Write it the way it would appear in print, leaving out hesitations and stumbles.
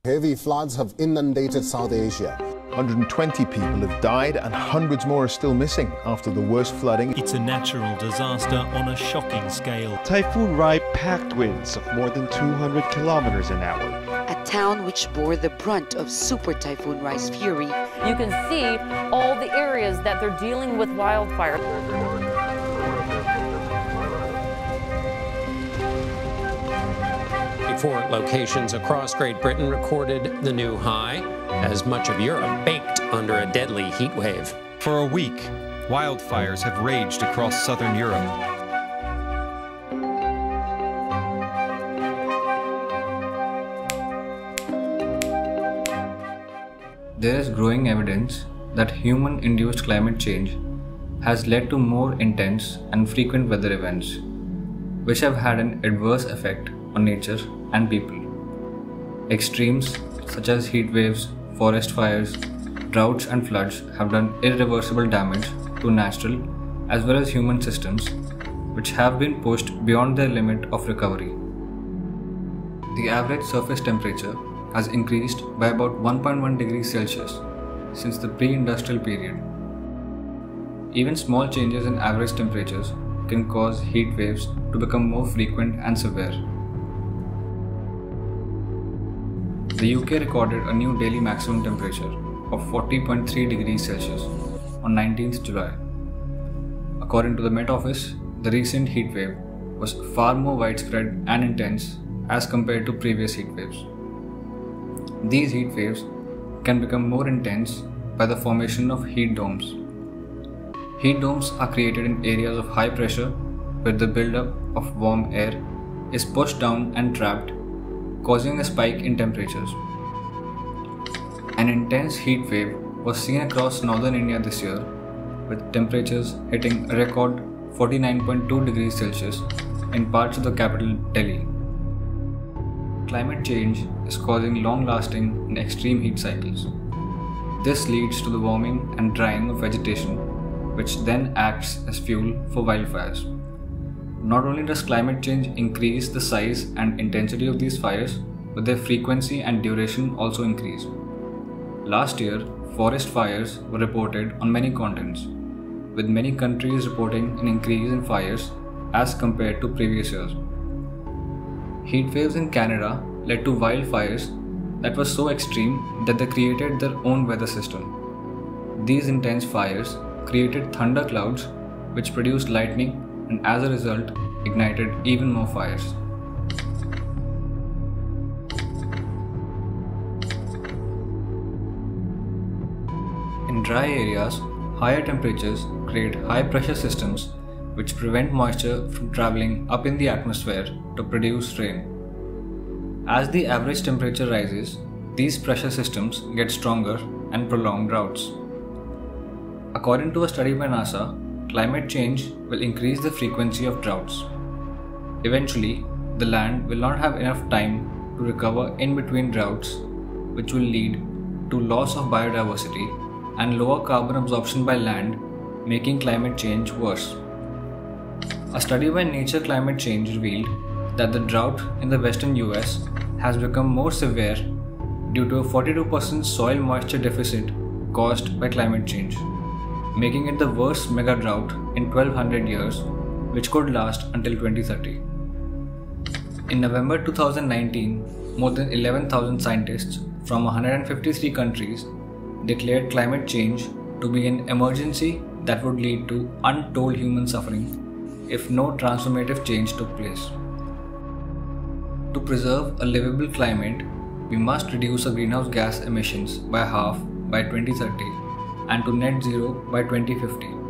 Heavy floods have inundated South Asia. 120 people have died and hundreds more are still missing after the worst flooding. It's a natural disaster on a shocking scale. Typhoon Rai packed winds of more than 200 kilometers an hour. A town which bore the brunt of Super Typhoon Rai's fury. You can see all the areas that they're dealing with wildfire. 4 locations across Great Britain recorded the new high, as much of Europe baked under a deadly heat wave. For a week, wildfires have raged across southern Europe. There is growing evidence that human-induced climate change has led to more intense and frequent weather events, which have had an adverse effect on nature and people. Extremes such as heat waves, forest fires, droughts and floods have done irreversible damage to natural as well as human systems, which have been pushed beyond their limit of recovery. The average surface temperature has increased by about 1.1 degrees Celsius since the pre-industrial period. Even small changes in average temperatures can cause heat waves to become more frequent and severe. The UK recorded a new daily maximum temperature of 40.3 degrees Celsius on 19th July. According to the Met Office, the recent heat wave was far more widespread and intense as compared to previous heat waves. These heat waves can become more intense by the formation of heat domes. Heat domes are created in areas of high pressure where the buildup of warm air is pushed down and trapped, causing a spike in temperatures. An intense heat wave was seen across northern India this year, with temperatures hitting a record 49.2 degrees Celsius in parts of the capital Delhi. Climate change is causing long-lasting and extreme heat cycles. This leads to the warming and drying of vegetation, which then acts as fuel for wildfires. Not only does climate change increase the size and intensity of these fires, but their frequency and duration also increase. Last year, forest fires were reported on many continents, with many countries reporting an increase in fires as compared to previous years. Heat waves in Canada led to wildfires that were so extreme that they created their own weather system. These intense fires created thunder clouds which produced lightning and as a result ignited even more fires. In dry areas, higher temperatures create high pressure systems which prevent moisture from traveling up in the atmosphere to produce rain. As the average temperature rises, these pressure systems get stronger and prolong droughts. According to a study by NASA, climate change will increase the frequency of droughts. Eventually, the land will not have enough time to recover in between droughts, which will lead to loss of biodiversity and lower carbon absorption by land, making climate change worse. A study by Nature Climate Change revealed that the drought in the western US has become more severe due to a 42% soil moisture deficit caused by climate change, making it the worst mega drought in 1200 years, which could last until 2030. In November 2019, more than 11,000 scientists from 153 countries declared climate change to be an emergency that would lead to untold human suffering if no transformative change took place. To preserve a livable climate, we must reduce our greenhouse gas emissions by half by 2030 and to net zero by 2050.